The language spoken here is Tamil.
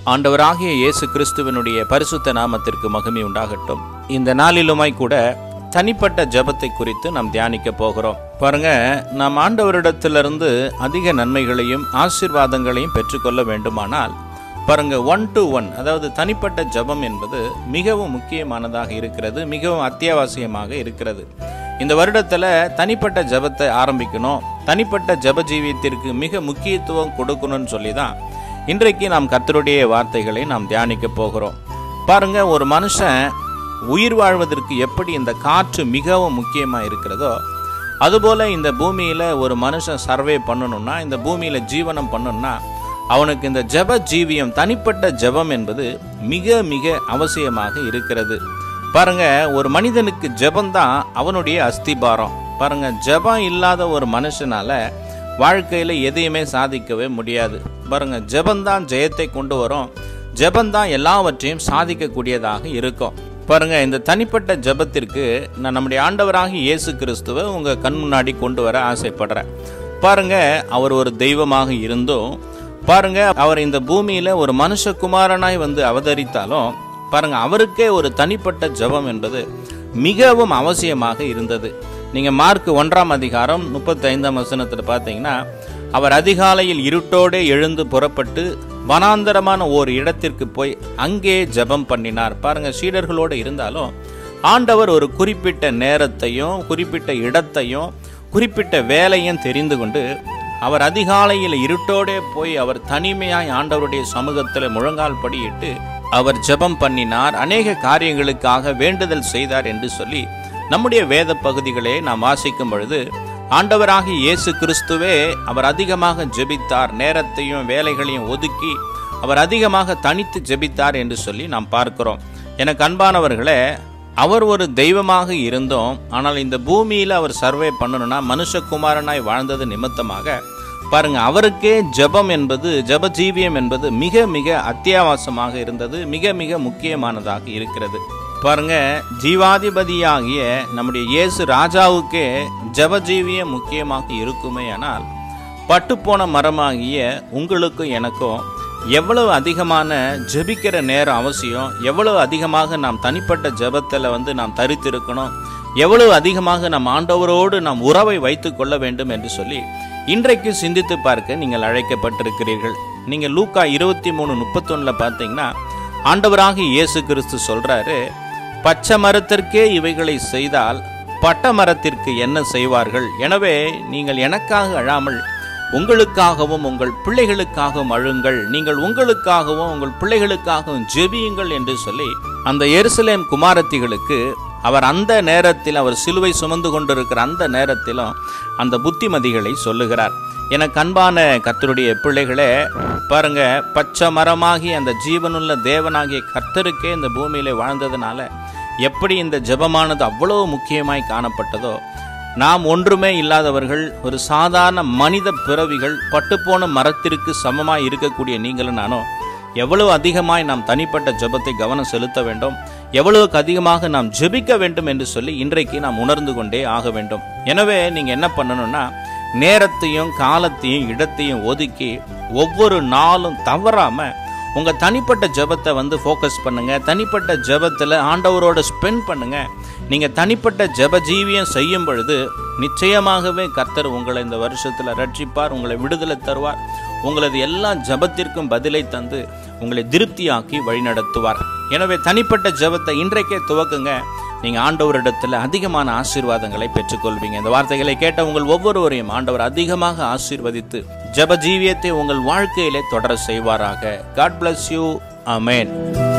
ஆண்டவராகிய இயேசு கிறிஸ்துவினுடைய பரிசுத்த நாமத்திற்கு மகிமை உண்டாகட்டும். இந்த நாளிலுமாய் கூட தனிப்பட்ட ஜெபத்தை குறித்து நாம் தியானிக்க போகிறோம். பாருங்க, நாம் ஆண்டவரிடத்திலிருந்து அதிக நன்மைகளையும் ஆசீர்வாதங்களையும் பெற்றுக்கொள்ள வேண்டுமானால் பாருங்க, 1 to 1, அதாவது தனிப்பட்ட ஜெபம் என்பது மிகவும் முக்கியமானதாக இருக்கிறது, மிகவும் அத்தியாவசியமாக இருக்கிறது. இந்த வருடத்தில் தனிப்பட்ட ஜெபத்தை ஆரம்பிக்கணும், தனிப்பட்ட ஜெப ஜீவியத்திற்கு மிக முக்கியத்துவம் கொடுக்கணும்னு சொல்லி தான் இன்றைக்கு நாம் கர்த்தருடைய வார்த்தைகளை நாம் தியானிக்க போகிறோம். பாருங்க, ஒரு மனுஷன் உயிர் வாழ்வதற்கு எப்படி இந்த காற்று மிகவும் முக்கியமாக இருக்கிறதோ அதுபோல் இந்த பூமியில் ஒரு மனுஷன் சர்வே பண்ணணும்னா, இந்த பூமியில் ஜீவனம் பண்ணணும்னா அவனுக்கு இந்த ஜெப ஜீவியம், தனிப்பட்ட ஜெபம் என்பது மிக மிக அவசியமாக இருக்கிறது. பாருங்க, ஒரு மனிதனுக்கு ஜெபந்தான் அவனுடைய அஸ்திபாரம். பாருங்க, ஜெபம் இல்லாத ஒரு மனுஷனால வாழ்க்கையில் எதையுமே சாதிக்கவே முடியாது. பாருங்க, ஜெபந்தான் ஜெயத்தை கொண்டு வரும், ஜெபந்தான் எல்லாவற்றையும் சாதிக்கக்கூடியதாக இருக்கும். பாருங்க, இந்த தனிப்பட்ட ஜெபத்திற்கு நான் நம்முடைய ஆண்டவராகி இயேசு கிறிஸ்துவை உங்கள் கண் முன்னாடி கொண்டு வர ஆசைப்படுறேன். பாருங்க, அவர் ஒரு தெய்வமாக இருந்தும் பாருங்க, அவர் இந்த பூமியில் ஒரு மனுஷகுமாரனாய் வந்து அவதரித்தாலும் பாருங்க, அவருக்கே ஒரு தனிப்பட்ட ஜெபம் என்பது மிகவும் அவசியமாக இருந்தது. நீங்கள் மார்க் 1ஆம் அதிகாரம் 35ஆம் வசனத்தில் பார்த்தீங்கன்னா, அவர் அதிகாலையில் இருட்டோடே எழுந்து புறப்பட்டு வனாந்தரமான ஓர் இடத்திற்கு போய் அங்கே ஜெபம் பண்ணினார். பாருங்க, சீடர்களோடு இருந்தாலும் ஆண்டவர் ஒரு குறிப்பிட்ட நேரத்தையும் குறிப்பிட்ட இடத்தையும் குறிப்பிட்ட வேலையும் தெரிந்து கொண்டு அவர் அதிகாலையில் இருட்டோடே போய் அவர் தனிமையாய் ஆண்டவருடைய சமூகத்தில் முழங்கால் படியிட்டு அவர் ஜெபம் பண்ணினார், அநேக காரியங்களுக்காக வேண்டுதல் செய்தார் என்று சொல்லி நம்முடைய வேத பகுதிகளே நாம் வாசிக்கும் பொழுது ஆண்டவராகிய இயேசு கிறிஸ்துவே அவர் அதிகமாக ஜெபித்தார், நேரத்தையும் வேலைகளையும் ஒதுக்கி அவர் அதிகமாக தனித்து ஜெபித்தார் என்று சொல்லி நாம் பார்க்கிறோம். எனக்கு அன்பானவர்களே, அவர் ஒரு தெய்வமாக இருந்தோம், ஆனால் இந்த பூமியில் அவர் சர்வே பண்ணணும்னா மனுஷகுமாரனாய் வாழ்ந்தது நிமித்தமாக பாருங்க, அவருக்கே ஜெபம் என்பது, ஜெப ஜீவியம் என்பது மிக மிக அத்தியாவசியமாக இருந்தது, மிக மிக முக்கியமானதாக இருக்கிறது. பாருங்க, ஜீவாதிபதியாகிய நம்முடைய இயேசு ராஜாவுக்கே ஜெப ஜீவியம் முக்கியமாக இருக்குமே. ஆனால் பட்டுப்போன மரமாகிய உங்களுக்கும் எனக்கும் எவ்வளவு அதிகமான ஜெபிக்கிற நேரம் அவசியம், எவ்வளவு அதிகமாக நாம் தனிப்பட்ட ஜெபத்தில் வந்து நாம் தரித்திருக்கணும், எவ்வளவு அதிகமாக நம் ஆண்டவரோடு நாம் உறவை வைத்து கொள்ள வேண்டும் என்று சொல்லி இன்றைக்கு சிந்தித்து பார்க்க நீங்கள் அழைக்கப்பட்டிருக்கிறீர்கள். நீங்கள் லூக்கா 23:31 பார்த்தீங்கன்னா ஆண்டவராகிய இயேசு கிறிஸ்து சொல்றாரு, பச்சை மரத்திற்கே இவைகளை செய்தால் பட்ட மரத்திற்கு என்ன செய்வார்கள்? எனவே நீங்கள் எனக்காக அழாமல் உங்களுக்காகவும் உங்கள் பிள்ளைகளுக்காகவும் அழுங்கள், நீங்கள் உங்களுக்காகவும் உங்கள் பிள்ளைகளுக்காகவும் ஜெபியுங்கள் என்று சொல்லி அந்த எருசலேம் குமாரத்திகளுக்கு அவர் அந்த நேரத்தில், அவர் சிலுவை சுமந்து கொண்டிருக்கிற அந்த நேரத்திலும் அந்த புத்திமதிகளை சொல்லுகிறார். எனக்கு அன்பான கர்த்தருடைய பிள்ளைகளே, பாருங்க, பச்சை மரமாகி அந்த ஜீவனுள்ள தேவனாகிய கர்த்தருக்கே இந்த பூமியிலே வாழ்ந்ததுனால எப்படி இந்த ஜெபமானது அவ்வளவு முக்கியமாய் காணப்பட்டதோ, நாம் ஒன்றுமே இல்லாதவர்கள், ஒரு சாதாரண மனித பிறவிகள், பட்டுப்போன மரத்திற்கு சமமாய் இருக்கக்கூடிய நீங்களும் நானும் எவ்வளவு அதிகமாய் நாம் தனிப்பட்ட ஜெபத்தை கவனம் செலுத்த வேண்டும், எவ்வளவுக்கு அதிகமாக நாம் ஜெபிக்க வேண்டும் என்று சொல்லி இன்றைக்கு நாம் உணர்ந்து கொண்டே ஆக வேண்டும். எனவே நீங்கள் என்ன பண்ணணும்னா, நேரத்தையும் காலத்தையும் இடத்தையும் ஒதுக்கி ஒவ்வொரு நாளும் தவறாம உங்க தனிப்பட்ட ஜெபத்தை வந்து ஃபோக்கஸ் பண்ணுங்க, தனிப்பட்ட ஜெபத்தில் ஆண்டவரோட ஸ்பெண்ட் பண்ணுங்க. நீங்க தனிப்பட்ட ஜெப ஜீவியம் செய்யும் பொழுது நிச்சயமாகவே கர்த்தர் உங்களை இந்த வருஷத்தில் ரட்சிப்பார், உங்களை விடுதலை தருவார், உங்களது எல்லா ஜெபத்திற்கும் பதிலை தந்து உங்களை திருப்தியாக்கி வழிநடத்துவார். எனவே தனிப்பட்ட ஜெபத்தை இன்றைக்கே துவக்குங்க, நீங்கள் ஆண்டவரிடத்தில் அதிகமான ஆசீர்வாதங்களை பெற்றுக்கொள்வீங்க. இந்த வார்த்தைகளை கேட்ட உங்கள் ஒவ்வொருவரையும் ஆண்டவர் அதிகமாக ஆசீர்வதித்து ஜெப ஜீவியத்தை உங்கள் வாழ்க்கையிலே தொடர செய்வாராக. God bless you. Amen.